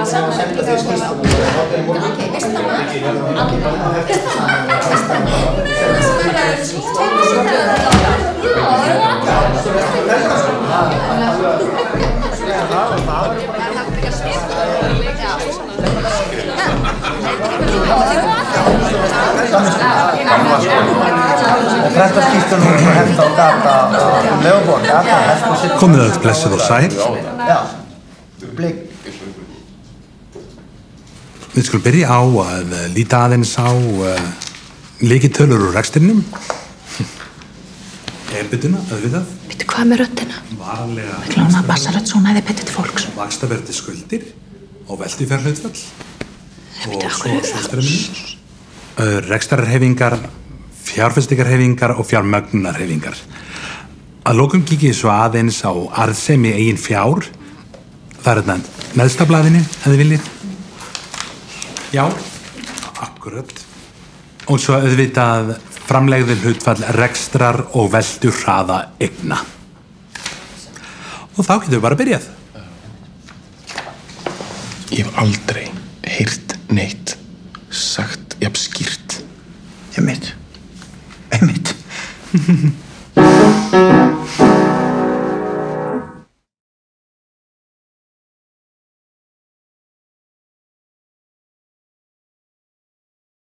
Komið öll blessuð og sæl. Við skulum byrja á að líta aðeins á lykiltölur úr rekstrinum. Erbituna, auðvitað. Veitu hvað með röddina? Varanlega. Við klána að bassarödd svona eða betur til fólks. Vaxtaverdi skuldir og veltufjárhlutfall. Veitu, akkur er það? Rekstrarhefingar, fjárfestingarhefingar og fjármögnunarhefingar. Að lokum kíkið svo aðeins á arðsemi eigin fjár. Það er þetta neðsta blaðinu, ef þið viljið. Já, akkurat. Og svo auðvitað framlegðil hlutfall rekstrar og veldu hraða eigna. Og þá getum við bara byrjað. Ég hef aldrei heyrt neitt sagt jafn skýrt. Einmitt.